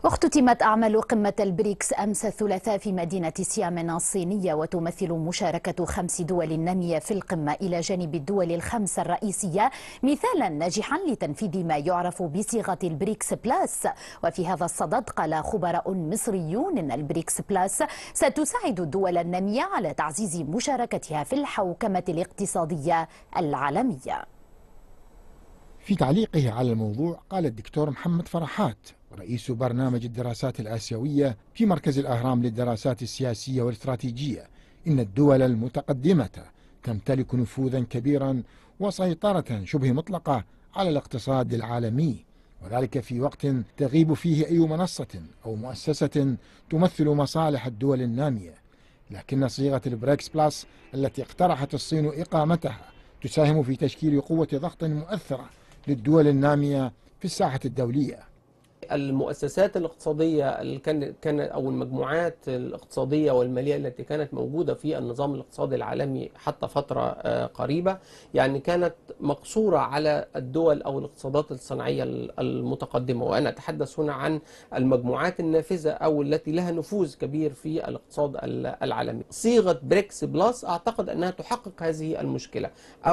اختتمت أعمال قمة البريكس أمس الثلاثاء في مدينة سيامن الصينية، وتمثل مشاركة 5 دول نامية في القمة إلى جانب الدول الخمس الرئيسية مثالا ناجحا لتنفيذ ما يعرف بصيغة البريكس بلاس. وفي هذا الصدد قال خبراء مصريون إن البريكس بلاس ستساعد الدول النامية على تعزيز مشاركتها في الحوكمة الاقتصادية العالمية. في تعليقه على الموضوع قال الدكتور محمد فرحات رئيس برنامج الدراسات الآسيوية في مركز الأهرام للدراسات السياسية والاستراتيجية إن الدول المتقدمة تمتلك نفوذا كبيرا وسيطرة شبه مطلقة على الاقتصاد العالمي، وذلك في وقت تغيب فيه أي منصة أو مؤسسة تمثل مصالح الدول النامية. لكن صيغة البريكس بلس التي اقترحت الصين إقامتها تساهم في تشكيل قوة ضغط مؤثرة للدول النامية في الساحة الدولية. المؤسسات الاقتصادية اللي كان أو المجموعات الاقتصادية والمالية التي كانت موجودة في النظام الاقتصادي العالمي حتى فترة قريبة، يعني كانت مقصورة على الدول أو الاقتصادات الصناعية المتقدمة، وأنا أتحدث هنا عن المجموعات النافذة أو التي لها نفوذ كبير في الاقتصاد العالمي. صيغة بريكس بلس أعتقد أنها تحقق هذه المشكلة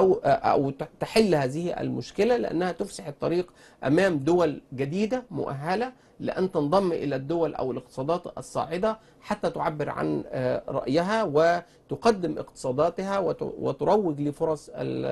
أو تحل هذه المشكلة، لأنها تفسح الطريق أمام دول جديدة مؤهلة لأن تنضم إلى الدول أو الاقتصادات الصاعدة حتى تعبر عن رأيها وتقدم اقتصاداتها وتروج لفرص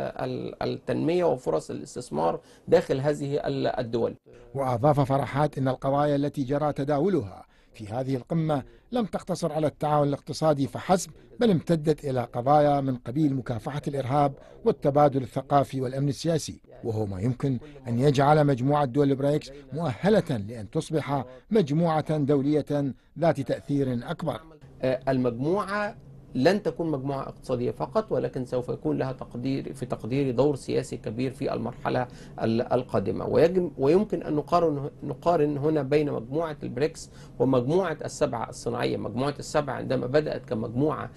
التنمية وفرص الاستثمار داخل هذه الدول. وأضاف فرحات أن القضايا التي جرى تداولها في هذه القمة لم تقتصر على التعاون الاقتصادي فحسب، بل امتدت إلى قضايا من قبيل مكافحة الإرهاب والتبادل الثقافي والأمن السياسي، وهو ما يمكن أن يجعل مجموعة دول البريكس مؤهلة لأن تصبح مجموعة دولية ذات تأثير أكبر. المجموعة لن تكون مجموعة اقتصادية فقط، ولكن سوف يكون لها تقديري دور سياسي كبير في المرحلة القادمة. ويمكن أن نقارن هنا بين مجموعة البريكس ومجموعة السبعة الصناعية. مجموعة السبعة عندما بدأت كمجموعة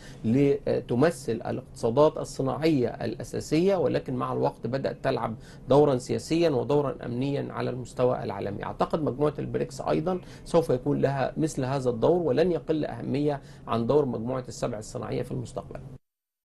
لتمثل الاقتصادات الصناعية الأساسية، ولكن مع الوقت بدأت تلعب دورا سياسيا ودورا أمنيا على المستوى العالمي. أعتقد مجموعة البريكس أيضا سوف يكون لها مثل هذا الدور، ولن يقل أهمية عن دور مجموعة السبع الصناعية في المستقبل.